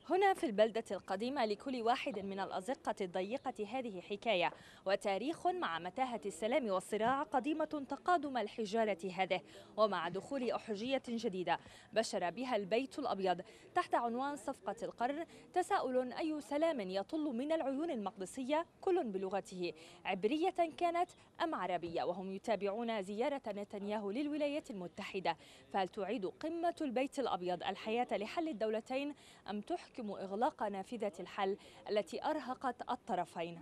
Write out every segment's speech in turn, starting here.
هنا في البلدة القديمة لكل واحد من الأزقة الضيقة هذه حكاية وتاريخ مع متاهة السلام والصراع قديمة تقادم الحجارة هذه. ومع دخول أحجية جديدة بشر بها البيت الأبيض تحت عنوان صفقة القرن، تساؤل أي سلام يطل من العيون المقدسية كل بلغته، عبرية كانت أم عربية، وهم يتابعون زيارة نتنياهو للولايات المتحدة. فهل تعيد قمة البيت الأبيض الحياة لحل الدولتين أم تحكم إغلاق نافذة الحل التي أرهقت الطرفين؟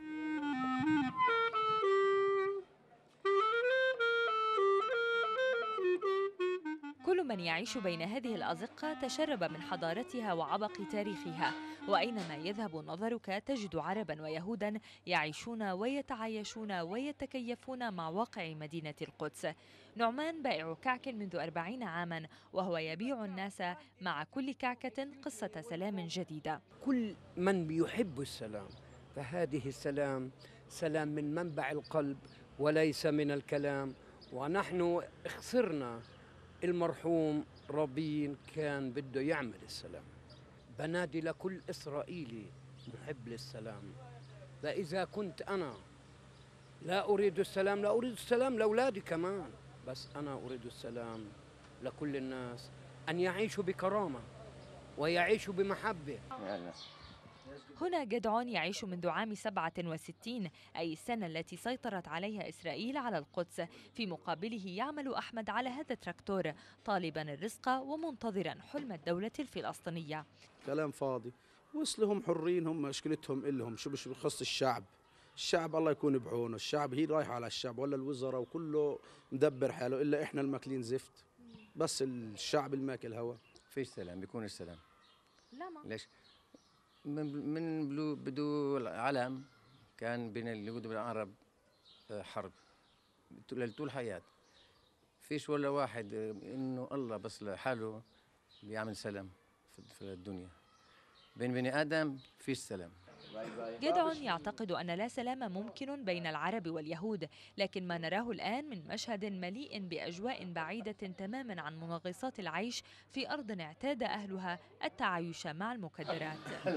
كل من يعيش بين هذه الأزقة تشرب من حضارتها وعبق تاريخها، وأينما يذهب نظرك تجد عربا ويهودا يعيشون ويتعايشون ويتكيفون مع واقع مدينة القدس. نعمان بائع كعك منذ 40 عاما، وهو يبيع الناس مع كل كعكة قصة سلام جديدة. كل من بيحب السلام فهذه السلام سلام من منبع القلب وليس من الكلام. ونحن خسرنا المرحوم رابين، كان بده يعمل السلام. بنادي لكل إسرائيلي محب للسلام، فإذا كنت أنا لا أريد السلام، لا أريد السلام لأولادي كمان، بس أنا أريد السلام لكل الناس، أن يعيشوا بكرامة ويعيشوا بمحبة. هنا جدعون يعيش منذ عام 67، أي السنة التي سيطرت عليها إسرائيل على القدس. في مقابله يعمل أحمد على هذا التراكتور طالبا الرزق ومنتظرا حلم الدولة الفلسطينية. كلام فاضي، وصلهم حرين، هم مشكلتهم إلهم، شو بخص الشعب. الشعب الله يكون بعونه، الشعب هي رايحة على الشعب ولا الوزراء وكله مدبر حاله، إلا إحنا الماكلين زفت، بس الشعب الماكل هوا. فيش سلام، بيكون السلام. لا ما. ليش؟ من بدو العالم كان بين اليهود والعرب حرب طول حياة. فيش ولا واحد إنه الله بس لحاله بيعمل سلام في الدنيا. بين بني آدم فيش سلام. جدعون يعتقد أن لا سلام ممكن بين العرب واليهود، لكن ما نراه الآن من مشهد مليء بأجواء بعيدة تماما عن منغصات العيش في أرض اعتاد أهلها التعايش مع المكدرات.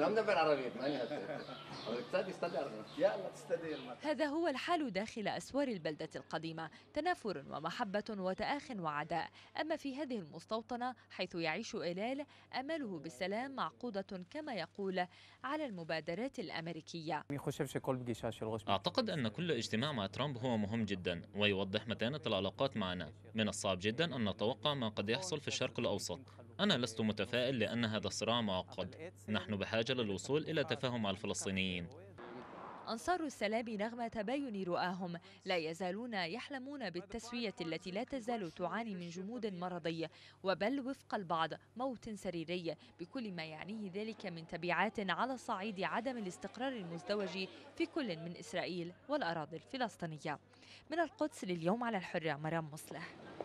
هذا هو الحال داخل أسوار البلدة القديمة، تنافر ومحبة وتآخ وعداء. أما في هذه المستوطنة حيث يعيش إلال، أمله بالسلام معقودة كما يقول على المبادرات الأمريكية. أعتقد أن كل اجتماع مع ترامب هو مهم جدا ويوضح متانة العلاقات معنا. من الصعب جدا أن نتوقع ما قد يحصل في الشرق الأوسط. أنا لست متفائل لأن هذا الصراع معقد. نحن بحاجة للوصول إلى تفاهم مع الفلسطينيين. أنصار السلام رغم تباين رؤاهم لا يزالون يحلمون بالتسوية التي لا تزال تعاني من جمود مرضي، وبل وفق البعض موت سريري، بكل ما يعنيه ذلك من تبعات على صعيد عدم الاستقرار المزدوج في كل من إسرائيل والأراضي الفلسطينية. من القدس لليوم على الحرة، مرام مصلح.